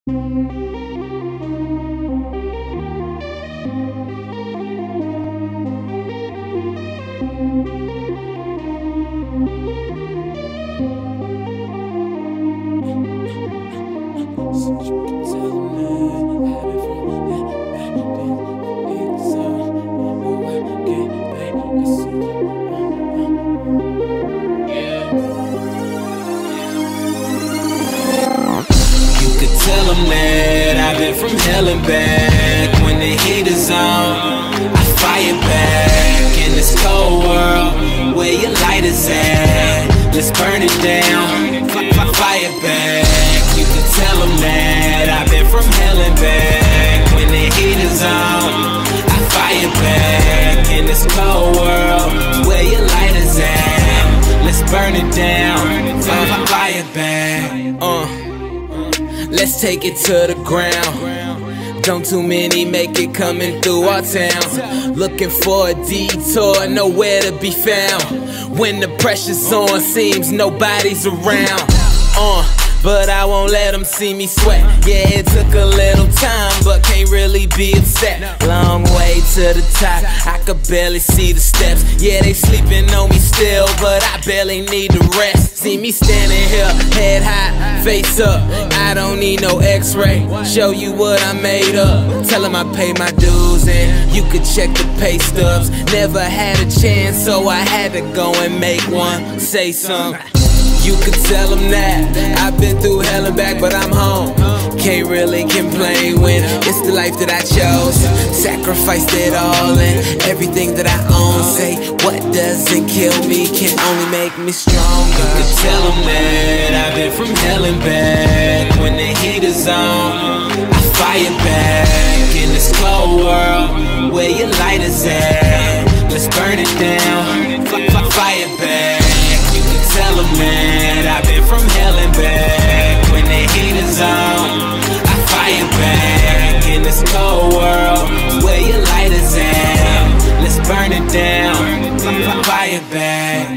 Tell them that I've been from hell and back. When the heat is on, I fire back. In this cold world, where your light is at, let's burn it down, fire back. You can tell them that I've been from hell and back. When the heat is on, I fire back. In this cold world, where your light is at, let's burn it down, fire back. Let's take it to the ground. Don't too many make it coming through our town. Looking for a detour, nowhere to be found. When the pressure's on, seems nobody's around. But I won't let them see me sweat. Yeah, it took a little time, but can't really be upset. Long way to the top, I could barely see the steps. Yeah, they sleeping on me still, but I barely need the rest. See me standing here, head high, face up. I don't need no x-ray, show you what I made up. Tell them I pay my dues and you could check the pay stubs. Never had a chance, so I had to go and make one. Say something. You could tell them that I've been through hell and back, but I'm home. Can't really complain when it's the life that I chose. Sacrificed it all and everything that I own. Say what doesn't kill me can only make me stronger. You could tell them that I've been from hell and back. When the heat is on, I fire back. In this cold world, where your light is at, let's burn it down, fire back. Tell them that I've been from hell and back. When the heat is on, I fire back. In this cold world, where your light is at, let's burn it down, fire back.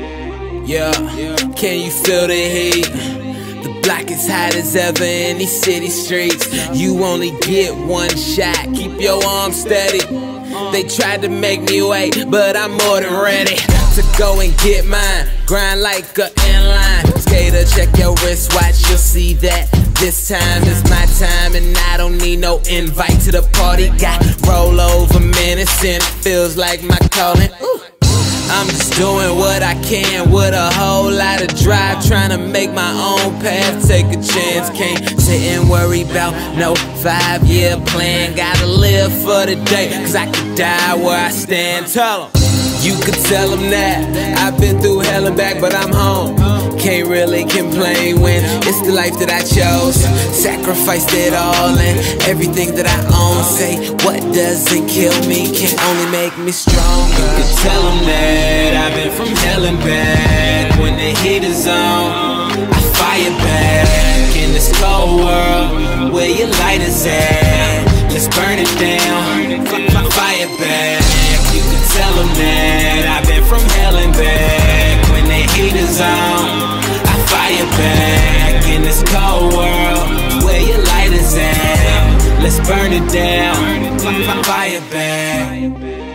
Yeah, can you feel the heat? The block is hot as ever in these city streets. You only get one shot, keep your arms steady. They tried to make me wait, but I'm more than ready to go and get mine. Grind like a inline skater, check your wristwatch, you'll see that this time is my time. And I don't need no invite to the party. Got rollover minutes and it feels like my calling. Ooh. I'm just doing what I can with a whole lot of drive, trying to make my own path, take a chance. Can't sit and worry about no 5-year plan. Gotta live for the day, cause I could die where I stand. Tell them. You could tell them that I've been through hell and back, but I'm home. Can't really complain when it's the life that I chose. Sacrificed it all and everything that I own. Say what doesn't kill me can only make me stronger. You could tell them that I've been from hell and back. When the heat is on, I fire back. In this cold world, where your light is at, let's burn it down, fire back. You can tell them that I've been from hell and back. When the heat is on, I fire back. In this cold world, where your light is at, let's burn it down, fire back.